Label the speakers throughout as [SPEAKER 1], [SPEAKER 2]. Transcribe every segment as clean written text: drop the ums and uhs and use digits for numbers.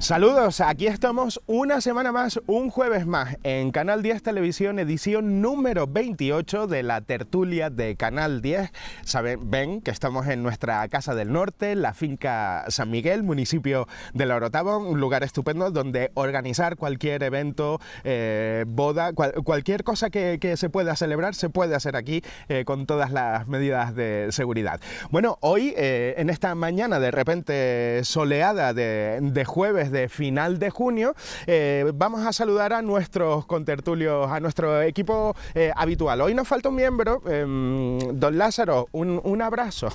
[SPEAKER 1] Saludos, aquí estamos una semana más, un jueves más, en Canal 10 Televisión, edición número 28 de la tertulia de Canal 10. Ven que estamos en nuestra Casa del Norte, la finca San Miguel, municipio de La Orotava, un lugar estupendo donde organizar cualquier evento, boda, cualquier cosa que se pueda celebrar, se puede hacer aquí con todas las medidas de seguridad. Bueno, hoy, en esta mañana de repente soleada de jueves de final de junio, vamos a saludar a nuestros contertulios, a nuestro equipo habitual. Hoy nos falta un miembro, don Lázaro, un abrazo.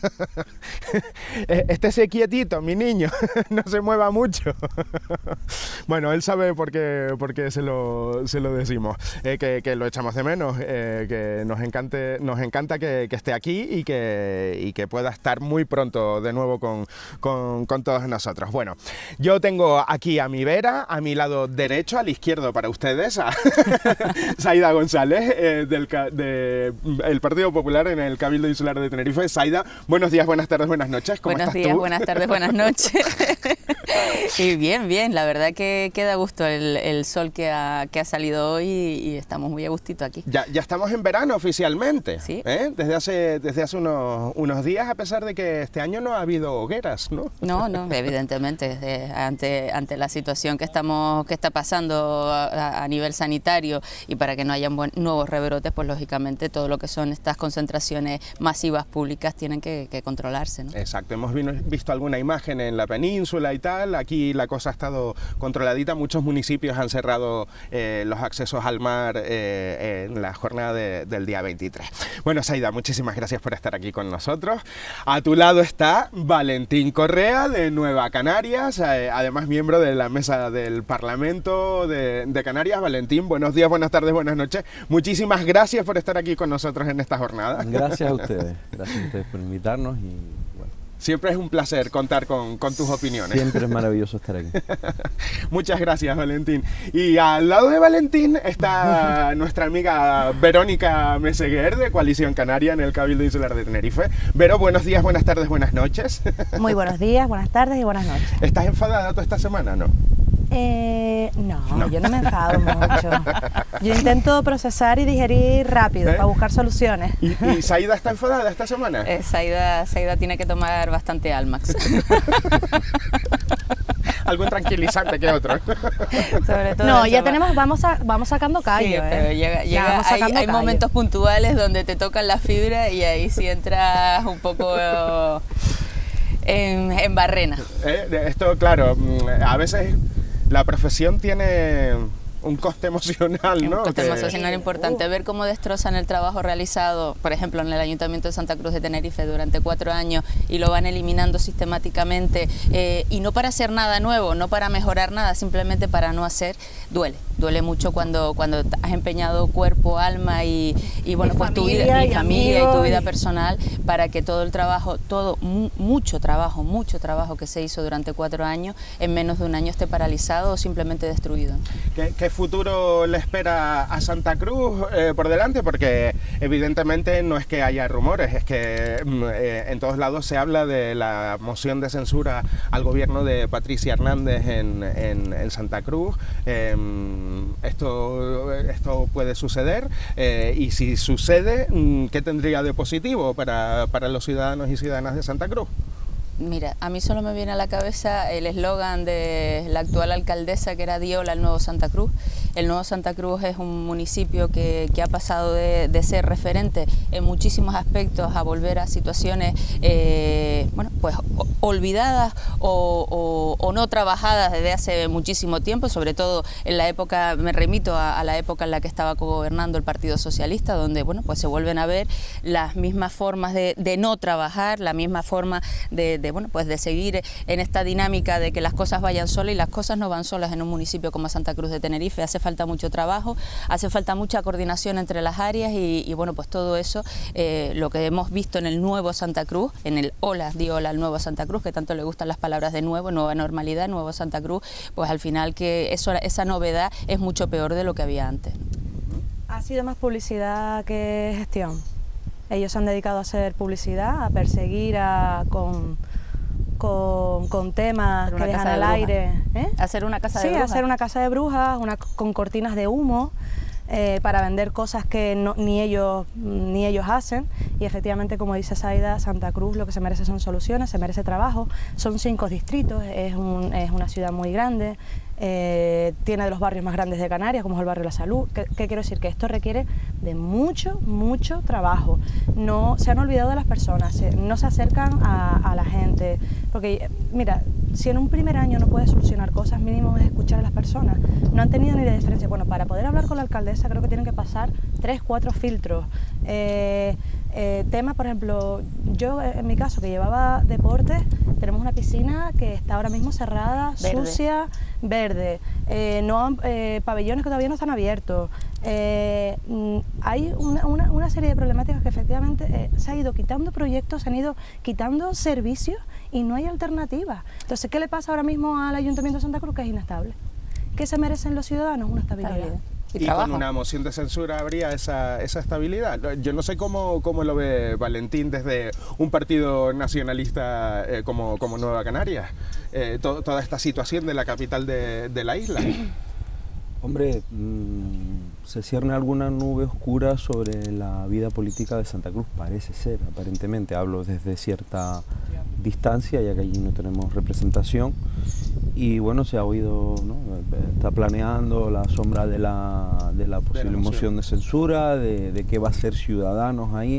[SPEAKER 1] Estése quietito, mi niño, no se mueva mucho. Bueno, él sabe por qué se lo decimos, que lo echamos de menos, que nos encanta que esté aquí y que pueda estar muy pronto de nuevo con todos nosotros. Bueno, yo tengo aquí a mi vera, a mi lado derecho, al izquierdo para ustedes, a Saida González, del Partido Popular en el Cabildo Insular de Tenerife. Saida, buenos días, buenas tardes, buenas noches. ¿Cómo estás tú?
[SPEAKER 2] Buenos días, buenas tardes, buenas noches. Y bien, la verdad que da gusto el sol que ha salido hoy y estamos muy a gustito aquí. Ya
[SPEAKER 1] estamos en verano oficialmente,
[SPEAKER 2] ¿sí?
[SPEAKER 1] Desde hace unos días, a pesar de que este año no ha habido hogueras, ¿no?
[SPEAKER 2] No, evidentemente, ante la situación que está pasando a nivel sanitario y para que no haya nuevos rebrotes, pues lógicamente todo lo que son estas concentraciones masivas públicas tienen que controlarse, ¿no?
[SPEAKER 1] Exacto, hemos visto alguna imagen en la península y tal, aquí la cosa ha estado controladita, muchos municipios han cerrado los accesos al mar en la jornada del día 23. Bueno, Saida, muchísimas gracias por estar aquí con nosotros. A tu lado está Valentín Correa, de Nueva Canarias, además miembro de la mesa del Parlamento de Canarias. Valentín, buenos días, buenas tardes, buenas noches. Muchísimas gracias por estar aquí con nosotros en esta jornada.
[SPEAKER 3] Gracias a ustedes por invitarnos y bueno.
[SPEAKER 1] Siempre es un placer contar con tus opiniones.
[SPEAKER 3] Siempre es maravilloso estar aquí.
[SPEAKER 1] Muchas gracias, Valentín. Y al lado de Valentín está nuestra amiga Verónica Meseguer, de Coalición Canaria en el Cabildo Insular de Tenerife. Vero, buenos días, buenas tardes, buenas noches.
[SPEAKER 4] Muy buenos días, buenas tardes y buenas noches.
[SPEAKER 1] ¿Estás enfadada toda esta semana, no?
[SPEAKER 4] No, yo no me enfado mucho. Yo intento procesar y digerir rápido para buscar soluciones.
[SPEAKER 1] ¿Y Saida está enfadada esta semana?
[SPEAKER 2] Saida tiene que tomar bastante Almax.
[SPEAKER 1] Algo tranquilizante que otro.
[SPEAKER 2] Sobre todo
[SPEAKER 4] no, ya tenemos, vamos sacando callo.
[SPEAKER 2] Sí, pero hay momentos puntuales donde te tocan la fibra y ahí sí entras un poco en barrena.
[SPEAKER 1] Esto, claro, a veces la profesión tiene un coste emocional, ¿no?
[SPEAKER 2] Un coste emocional importante. Ver cómo destrozan el trabajo realizado, por ejemplo, en el Ayuntamiento de Santa Cruz de Tenerife durante 4 años y lo van eliminando sistemáticamente y no para hacer nada nuevo, no para mejorar nada, simplemente para no hacer, duele mucho cuando has empeñado cuerpo, alma y bueno, pues tu vida, y familia y tu vida personal para que todo el trabajo, mucho trabajo que se hizo durante 4 años, en menos de un año esté paralizado o simplemente destruido.
[SPEAKER 1] ¿Qué futuro le espera a Santa Cruz por delante? Porque evidentemente no es que haya rumores, es que en todos lados se habla de la moción de censura al gobierno de Patricia Hernández en Santa Cruz. Esto puede suceder y si sucede, ¿qué tendría de positivo para los ciudadanos y ciudadanas de Santa Cruz?
[SPEAKER 2] Mira, a mí solo me viene a la cabeza el eslogan de la actual alcaldesa, que era Diola al Nuevo Santa Cruz. El Nuevo Santa Cruz es un municipio que ha pasado de ser referente en muchísimos aspectos a volver a situaciones bueno, pues olvidadas o no trabajadas desde hace muchísimo tiempo, sobre todo en la época, me remito a la época en la que estaba gobernando el Partido Socialista, donde bueno, pues se vuelven a ver las mismas formas de no trabajar, la misma forma bueno, pues de seguir en esta dinámica de que las cosas vayan solas, y las cosas no van solas en un municipio como Santa Cruz de Tenerife. Hace falta mucho trabajo, hace falta mucha coordinación entre las áreas y bueno, pues todo eso, lo que hemos visto en el nuevo Santa Cruz, en el hola al nuevo Santa Cruz, que tanto le gustan las palabras de nuevo, nueva normalidad, nuevo Santa Cruz, pues al final que esa novedad es mucho peor de lo que había antes.
[SPEAKER 4] Ha sido más publicidad que gestión. Ellos se han dedicado a hacer publicidad, a perseguir con con temas que dejan al aire.
[SPEAKER 2] Hacer una casa de
[SPEAKER 4] brujas. Sí, hacer una casa de brujas, con cortinas de humo, para vender cosas que ni ellos hacen. Y efectivamente, como dice Zaida, Santa Cruz lo que se merece son soluciones, se merece trabajo. Son 5 distritos, es una ciudad muy grande, tiene de los barrios más grandes de Canarias, como es el barrio La Salud. ¿Qué quiero decir? Que esto requiere de mucho trabajo. No se han olvidado de las personas, no se acercan a la gente, porque mira, si en un primer año no puedes solucionar cosas, mínimo es escuchar a las personas. No han tenido ni de diferencia. Bueno, para poder hablar con la alcaldesa creo que tienen que pasar 3, 4 filtros. Temas, por ejemplo, yo en mi caso que llevaba deportes, tenemos una piscina que está ahora mismo cerrada, sucia, verde, pabellones que todavía no están abiertos. Hay una serie de problemáticas que efectivamente se ha ido quitando proyectos, se han ido quitando servicios y no hay alternativas. Entonces, ¿qué le pasa ahora mismo al Ayuntamiento de Santa Cruz? Que es inestable. ¿Qué se merecen los ciudadanos? Una estabilidad.
[SPEAKER 1] Y con una moción de censura habría esa estabilidad. Yo no sé cómo lo ve Valentín desde un partido nacionalista como Nueva Canarias, toda esta situación de la capital de la isla.
[SPEAKER 3] Hombre, se cierne alguna nube oscura sobre la vida política de Santa Cruz, parece ser, aparentemente. Hablo desde cierta distancia, ya que allí no tenemos representación. Y bueno, se ha oído, ¿no? Está planeando la sombra de la posible moción de censura, de qué va a ser Ciudadanos ahí.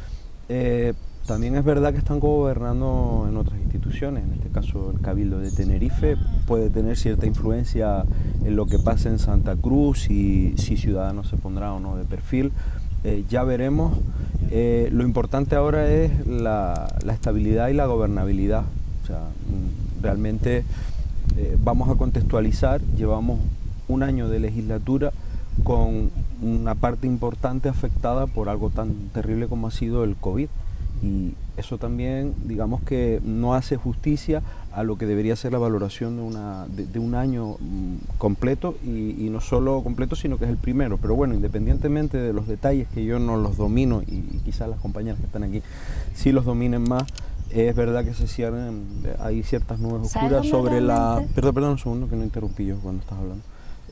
[SPEAKER 3] También es verdad que están gobernando en otras instituciones, en este caso el Cabildo de Tenerife puede tener cierta influencia en lo que pasa en Santa Cruz y si Ciudadanos se pondrá o no de perfil. Ya veremos. Lo importante ahora es la estabilidad y la gobernabilidad. O sea, realmente vamos a contextualizar, llevamos un año de legislatura con una parte importante afectada por algo tan terrible como ha sido el COVID. Y eso también, digamos que no hace justicia a lo que debería ser la valoración de un año completo y no solo completo, sino que es el primero. Pero bueno, independientemente de los detalles que yo no los domino y quizás las compañeras que están aquí sí los dominen más, es verdad que se cierran, hay ciertas nubes oscuras sobre la... Perdón un segundo que no interrumpí yo cuando estás hablando.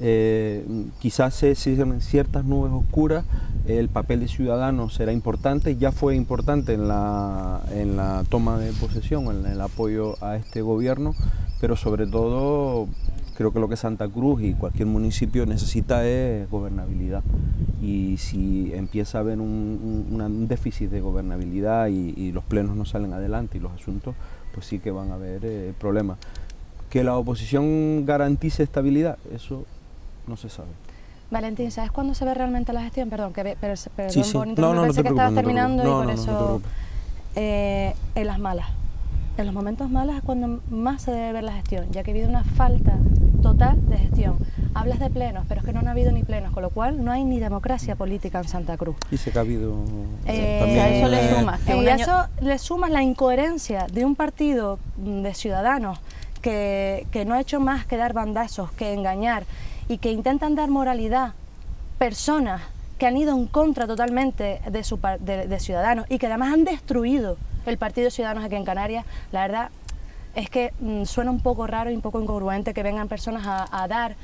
[SPEAKER 3] Quizás se cierren ciertas nubes oscuras, el papel de Ciudadanos será importante, ya fue importante en la toma de posesión, en el apoyo a este gobierno, pero sobre todo creo que lo que Santa Cruz y cualquier municipio necesita es gobernabilidad, y si empieza a haber un déficit de gobernabilidad y los plenos no salen adelante y los asuntos, pues sí que van a haber problemas. Que la oposición garantice estabilidad, eso no se sabe.
[SPEAKER 4] Valentín, ¿sabes cuándo se ve realmente la gestión? Perdón,
[SPEAKER 3] sí.
[SPEAKER 4] Bonito, pensé que estabas terminando y por eso... en las malas. En los momentos malos es cuando más se debe ver la gestión, ya que ha habido una falta total de gestión. Hablas de plenos, pero es que no han habido ni plenos, con lo cual no hay ni democracia política en Santa Cruz.
[SPEAKER 3] Dice que ha habido...
[SPEAKER 2] también a eso le sumas.
[SPEAKER 4] Y a eso le sumas la incoherencia de un partido de Ciudadanos que no ha hecho más que dar bandazos, que engañar, y que intentan dar moralidad, personas que han ido en contra totalmente de Ciudadanos y que además han destruido el partido de Ciudadanos aquí en Canarias. La verdad es que suena un poco raro y un poco incongruente que vengan personas a dar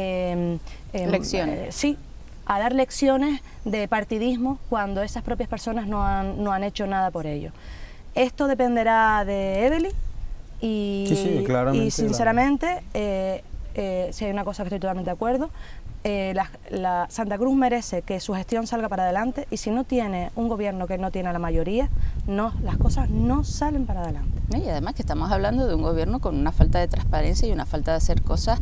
[SPEAKER 2] lecciones.
[SPEAKER 4] Sí, a dar lecciones de partidismo cuando esas propias personas no han hecho nada por ello. Esto dependerá de Evelyn y sinceramente, si hay una cosa que estoy totalmente de acuerdo, la Santa Cruz merece que su gestión salga para adelante, y si no tiene un gobierno que no tiene la mayoría, las cosas no salen para adelante.
[SPEAKER 2] Y además que estamos hablando de un gobierno con una falta de transparencia y una falta de hacer cosas,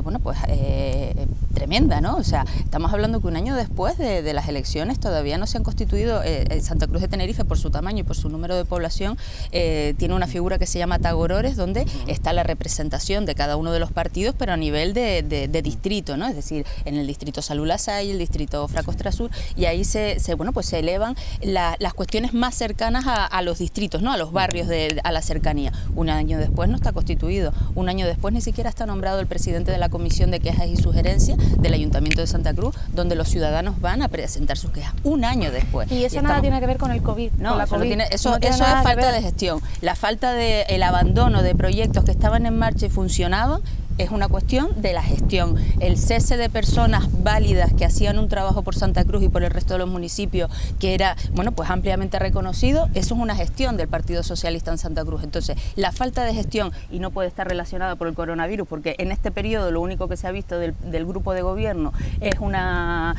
[SPEAKER 2] tremenda, ¿no? O sea, estamos hablando que un año después de las elecciones todavía no se han constituido. Santa Cruz de Tenerife, por su tamaño y por su número de población, tiene una figura que se llama Tagorores, donde está la representación de cada uno de los partidos, pero a nivel de distrito, ¿no? Es decir, en el distrito Salud-Lasay, el distrito Fracostra Sur, y ahí se elevan las cuestiones más cercanas a los distritos, ¿no? A los barrios, a la cercanía. Un año después no está constituido, un año después ni siquiera está nombrado el presidente de la Comisión de Quejas y Sugerencias del Ayuntamiento de Santa Cruz, donde los ciudadanos van a presentar sus quejas, un año después.
[SPEAKER 4] Y eso nada tiene que ver con el COVID.
[SPEAKER 2] No, eso es falta de gestión. La falta el abandono de proyectos que estaban en marcha y funcionaban es una cuestión de la gestión. El cese de personas válidas que hacían un trabajo por Santa Cruz y por el resto de los municipios, que era, bueno, pues ampliamente reconocido, eso es una gestión del Partido Socialista en Santa Cruz. Entonces, la falta de gestión, y no puede estar relacionada por el coronavirus, porque en este periodo lo único que se ha visto del grupo de gobierno es una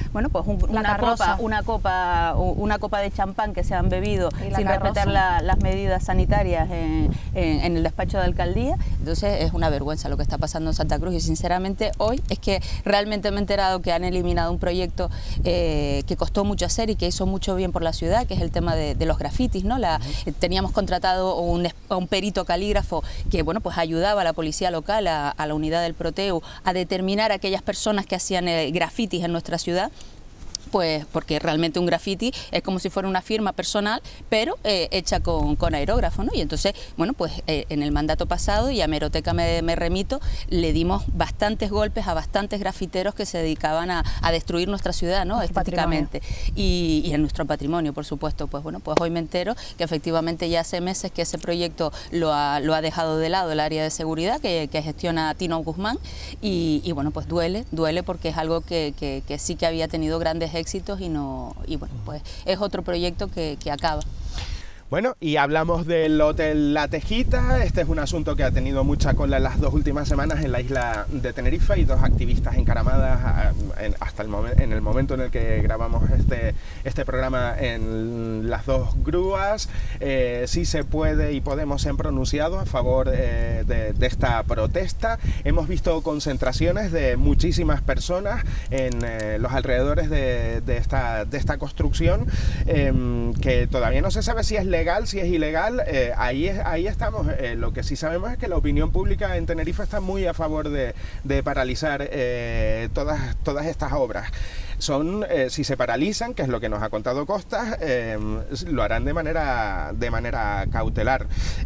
[SPEAKER 2] copa de champán que se han bebido sin respetar las medidas sanitarias en el despacho de alcaldía. Entonces, es una vergüenza lo que está pasando en Santa Cruz, y sinceramente hoy es que realmente me he enterado que han eliminado un proyecto que costó mucho hacer y que hizo mucho bien por la ciudad, que es el tema de los grafitis, ¿no? Teníamos contratado a un perito calígrafo que, bueno, pues ayudaba a la policía local, a la unidad del Proteu, a determinar a aquellas personas que hacían grafitis en nuestra ciudad. Pues porque realmente un graffiti es como si fuera una firma personal, pero hecha con aerógrafo, ¿no? Y entonces, bueno, pues en el mandato pasado, y a Hemeroteca me remito, le dimos bastantes golpes a bastantes grafiteros que se dedicaban a destruir nuestra ciudad, ¿no? Estéticamente. Y en nuestro patrimonio, por supuesto. Pues bueno, pues hoy me entero que efectivamente ya hace meses que ese proyecto lo ha dejado de lado el área de seguridad que gestiona Tino Guzmán, y bueno, pues duele porque es algo que sí que había tenido grandes éxitos y bueno, pues es otro proyecto que acaba.
[SPEAKER 1] Bueno, y hablamos del Hotel La Tejita. Este es un asunto que ha tenido mucha cola en las 2 últimas semanas en la isla de Tenerife, y 2 activistas encaramadas en el momento en el que grabamos este programa en las 2 grúas. Sí se puede y Podemos se han pronunciado a favor de esta protesta. Hemos visto concentraciones de muchísimas personas en los alrededores de esta construcción, que todavía no se sabe si es legal, si es ilegal. Ahí estamos. Lo que sí sabemos es que la opinión pública en Tenerife está muy a favor de paralizar todas estas obras. Si se paralizan, que es lo que nos ha contado Costas, lo harán de manera cautelar.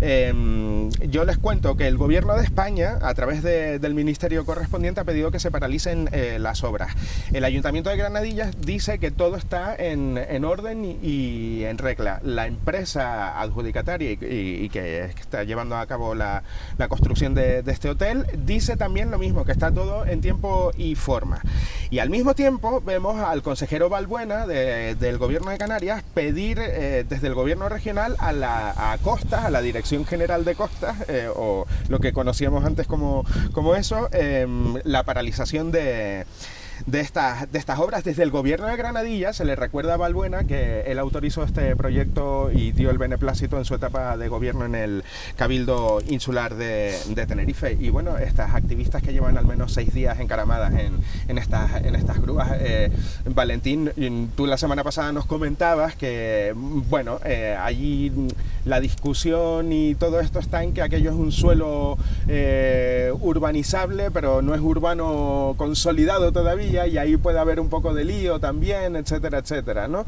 [SPEAKER 1] Yo les cuento que el Gobierno de España, a través del ministerio correspondiente, ha pedido que se paralicen las obras. El Ayuntamiento de Granadillas dice que todo está en orden y en regla. La empresa adjudicataria y que está llevando a cabo la construcción de este hotel dice también lo mismo, que está todo en tiempo y forma. Y al mismo tiempo vemos al consejero Balbuena del Gobierno de Canarias pedir desde el Gobierno regional a Costas, a la Dirección General de Costas, o lo que conocíamos antes como eso, la paralización de estas obras. Desde el Gobierno de Granadilla se le recuerda a Balbuena que él autorizó este proyecto y dio el beneplácito en su etapa de gobierno en el Cabildo Insular de Tenerife. Y bueno, estas activistas que llevan al menos 6 días encaramadas en estas grúas. Valentín, tú la semana pasada nos comentabas que, bueno, allí la discusión y todo esto está en que aquello es un suelo urbanizable, pero no es urbano consolidado todavía, y ahí puede haber un poco de lío también, etcétera, etcétera, ¿no?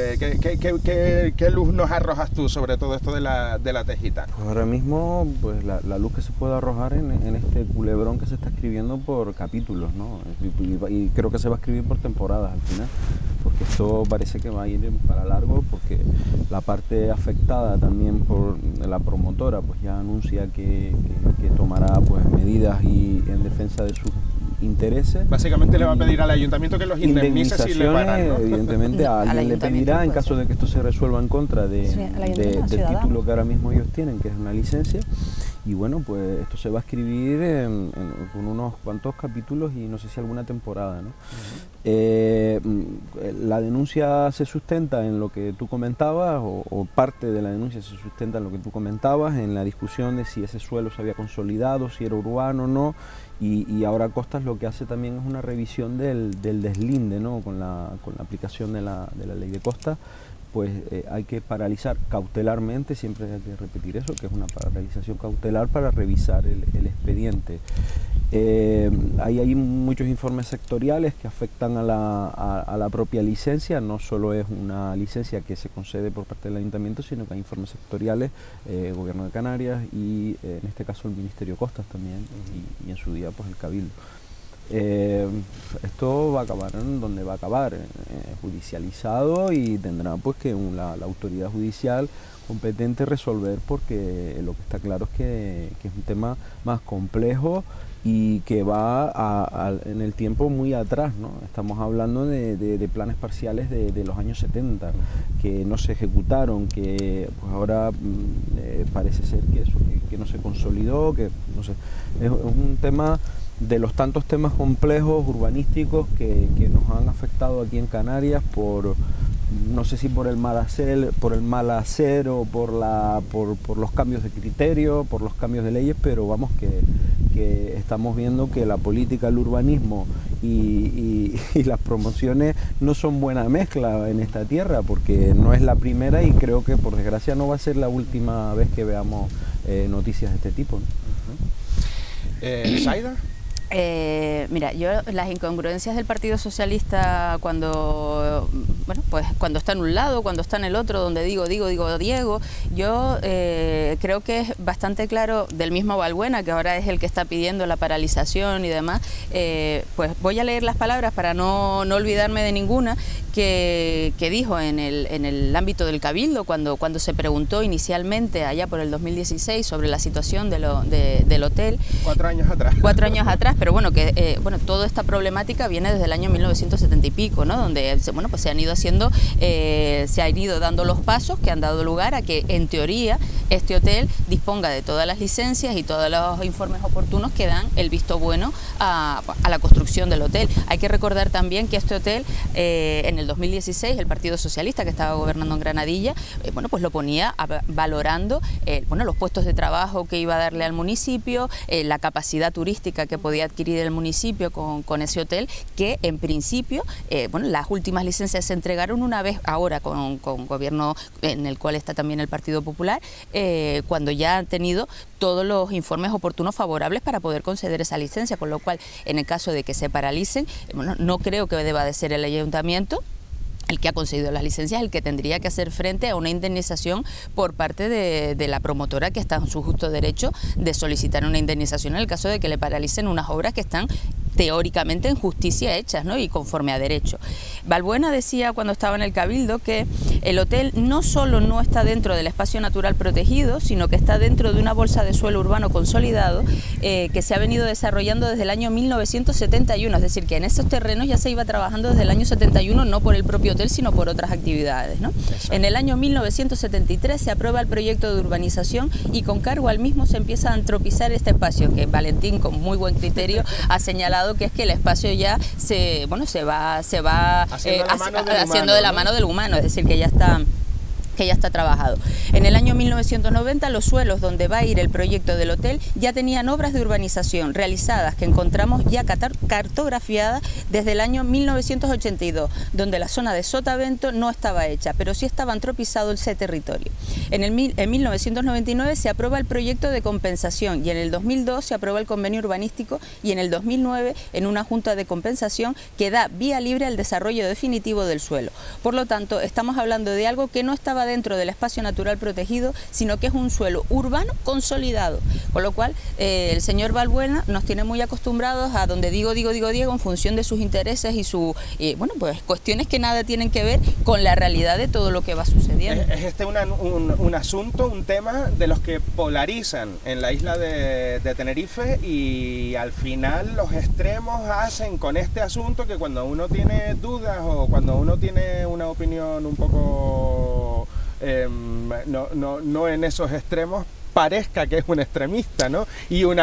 [SPEAKER 1] ¿Qué luz nos arrojas tú sobre todo esto de la Tejita?
[SPEAKER 3] Ahora mismo, pues la luz que se puede arrojar en este culebrón que se está escribiendo por capítulos, ¿no? Y creo que se va a escribir por temporadas al final, porque esto parece que va a ir para largo, porque la parte afectada también por la promotora pues ya anuncia que tomará pues medidas en defensa de sus intereses.
[SPEAKER 1] Básicamente le va a pedir al ayuntamiento que los indemnice si le paran, ¿no?
[SPEAKER 3] Evidentemente a alguien le pedirá, en caso de que esto se resuelva en contra del título que ahora mismo ellos tienen, que es una licencia. Y bueno, pues esto se va a escribir con unos cuantos capítulos y no sé si alguna temporada, ¿no? La denuncia se sustenta en lo que tú comentabas, o parte de la denuncia se sustenta en lo que tú comentabas, en la discusión de si ese suelo se había consolidado, si era urbano o no. Y ahora Costas lo que hace también es una revisión del deslinde, ¿no? Con la aplicación de la ley de Costas, pues hay que paralizar cautelarmente, siempre hay que repetir eso, que es una paralización cautelar para revisar el expediente. Hay muchos informes sectoriales que afectan a la propia licencia, no solo es una licencia que se concede por parte del ayuntamiento, sino que hay informes sectoriales, Gobierno de Canarias y en este caso el Ministerio de Costas también, y en su día pues el Cabildo. Esto va a acabar en donde va a acabar, judicializado, y tendrá pues que la autoridad judicial competente resolver, porque lo que está claro es que es un tema más complejo y que va en el tiempo muy atrás, ¿no? Estamos hablando de planes parciales de los años 70 que no se ejecutaron, que pues ahora parece ser que no se consolidó, que no sé, es un tema de los tantos temas complejos urbanísticos que nos han afectado aquí en Canarias no sé si por el mal hacer o por los cambios de criterio, por los cambios de leyes, pero vamos que estamos viendo que la política, el urbanismo y las promociones no son buena mezcla en esta tierra, porque no es la primera y creo que por desgracia no va a ser la última vez que veamos noticias de este tipo, ¿no?
[SPEAKER 1] ¿Saida?
[SPEAKER 2] Mira, yo las incongruencias del Partido Socialista cuando está en un lado, cuando está en el otro, donde digo Diego, yo creo que es bastante claro del mismo Balbuena, que ahora es el que está pidiendo la paralización y demás. Pues voy a leer las palabras para no olvidarme de ninguna, que dijo en el ámbito del Cabildo cuando se preguntó inicialmente allá por el 2016 sobre la situación del hotel.
[SPEAKER 1] 4 años atrás.
[SPEAKER 2] 4 años atrás, pero bueno, toda esta problemática viene desde el año 1970 y pico, ¿no? Donde pues se han ido dando los pasos que han dado lugar a que en teoría este hotel disponga de todas las licencias y todos los informes oportunos que dan el visto bueno a la construcción del hotel. Hay que recordar también que este hotel en el 2016 el Partido Socialista, que estaba gobernando en Granadilla, pues lo ponía valorando los puestos de trabajo que iba a darle al municipio, la capacidad turística que podía adquirir el municipio con ese hotel, que en principio las últimas licencias se entregaron una vez ahora con gobierno en el cual está también el Partido Popular, cuando ya han tenido todos los informes oportunos favorables para poder conceder esa licencia, con lo cual en el caso de que se paralicen, no creo que deba de ser el ayuntamiento el que ha concedido las licencias, el que tendría que hacer frente a una indemnización por parte de la promotora, que está en su justo derecho de solicitar una indemnización en el caso de que le paralicen unas obras que están teóricamente en justicia hechas, ¿no? Y conforme a derecho. Balbuena decía cuando estaba en el Cabildo que el hotel no solo no está dentro del espacio natural protegido, sino que está dentro de una bolsa de suelo urbano consolidado que se ha venido desarrollando desde el año 1971, es decir, que en esos terrenos ya se iba trabajando desde el año 71, no por el propio hotel, sino por otras actividades, ¿no? En el año 1973 se aprueba el proyecto de urbanización y con cargo al mismo se empieza a antropizar este espacio, que Valentín con muy buen criterio ha señalado que es que el espacio ya se va haciendo de la mano del humano, es decir, que ya está trabajado. En el año 1990 los suelos donde va a ir el proyecto del hotel ya tenían obras de urbanización realizadas que encontramos ya cartografiadas desde el año 1982, donde la zona de Sotavento no estaba hecha, pero sí estaba antropizado ese territorio. En 1999 se aprueba el proyecto de compensación y en el 2002 se aprueba el convenio urbanístico y en el 2009 en una junta de compensación que da vía libre al desarrollo definitivo del suelo. Por lo tanto, estamos hablando de algo que no estaba dentro del espacio natural protegido, sino que es un suelo urbano consolidado, con lo cual el señor Balbuena nos tiene muy acostumbrados a donde digo Diego en función de sus intereses y pues cuestiones que nada tienen que ver con la realidad de todo lo que va sucediendo.
[SPEAKER 1] Es un asunto, un tema de los que polarizan en la isla de Tenerife, y al final los extremos hacen con este asunto que cuando uno tiene dudas o cuando uno tiene una opinión un poco no en esos extremos, parezca que es un extremista, ¿no? Y un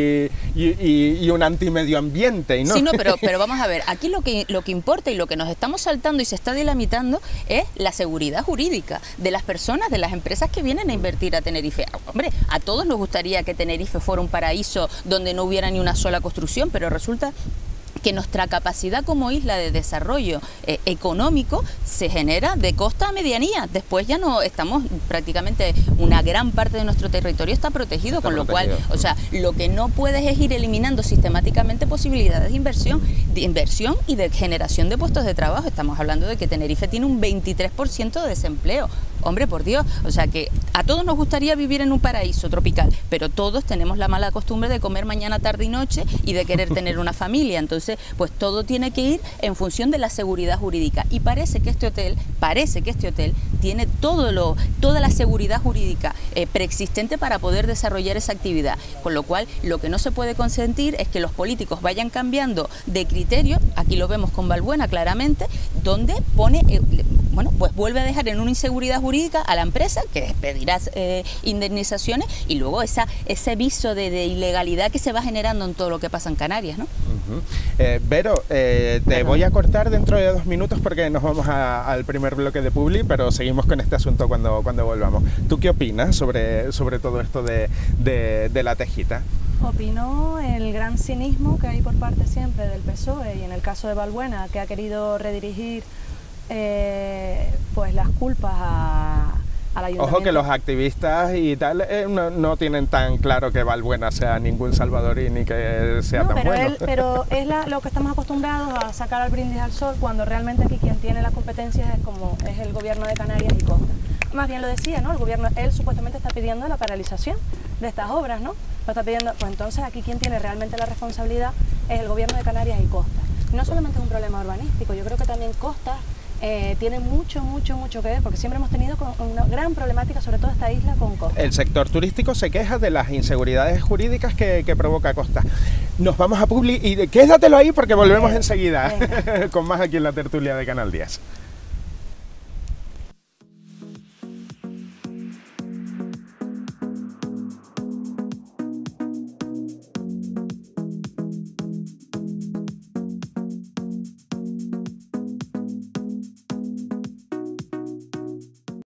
[SPEAKER 1] anti-medio ambiente, ¿no?
[SPEAKER 2] Sí, no, pero vamos a ver, aquí lo que importa y lo que nos estamos saltando y se está dilamitando es la seguridad jurídica de las personas, de las empresas que vienen a invertir a Tenerife. Hombre, a todos nos gustaría que Tenerife fuera un paraíso donde no hubiera ni una sola construcción, pero resulta que nuestra capacidad como isla de desarrollo económico se genera de costa a medianía. Después ya no estamos, prácticamente una gran parte de nuestro territorio está protegido, con lo cual, o sea, lo que no puedes es ir eliminando sistemáticamente posibilidades de inversión y de generación de puestos de trabajo. Estamos hablando de que Tenerife tiene un 23% de desempleo. Hombre, por Dios, o sea que a todos nos gustaría vivir en un paraíso tropical, pero todos tenemos la mala costumbre de comer mañana, tarde y noche y de querer tener una familia. Entonces, pues todo tiene que ir en función de la seguridad jurídica. Y parece que este hotel tiene toda la seguridad jurídica preexistente para poder desarrollar esa actividad. Con lo cual, lo que no se puede consentir es que los políticos vayan cambiando de criterio. Aquí lo vemos con Valbuena claramente, donde pone, bueno, pues vuelve a dejar en una inseguridad jurídica a la empresa, que pedirá indemnizaciones, y luego ese viso de ilegalidad que se va generando en todo lo que pasa en Canarias, ¿no?
[SPEAKER 1] Vero, te voy a cortar dentro de 2 minutos porque nos vamos al primer bloque de Publi, pero seguimos con este asunto cuando volvamos. ¿Tú qué opinas sobre todo esto de la tejita?
[SPEAKER 4] Opino el gran cinismo que hay por parte siempre del PSOE, y en el caso de Valbuena, que ha querido redirigir pues las culpas al ayuntamiento.
[SPEAKER 1] Ojo que los activistas y tal no tienen tan claro que Valbuena sea ningún salvadorín ni que sea tan bueno.
[SPEAKER 4] Pero es lo que estamos acostumbrados a sacar al brindis al sol, cuando realmente aquí quien tiene las competencias es el gobierno de Canarias y Costa. Más bien lo decía, ¿no? El gobierno, él supuestamente está pidiendo la paralización de estas obras, ¿no? Lo está pidiendo, pues entonces aquí quien tiene realmente la responsabilidad es el gobierno de Canarias y Costa. No solamente es un problema urbanístico, yo creo que también Costa tiene mucho que ver, porque siempre hemos tenido una gran problemática, sobre todo esta isla, con Costa. El
[SPEAKER 1] sector turístico se queja de las inseguridades jurídicas que provoca Costa. Nos vamos a Publi y quédatelo ahí porque volvemos enseguida con más aquí en la tertulia de Canal 10.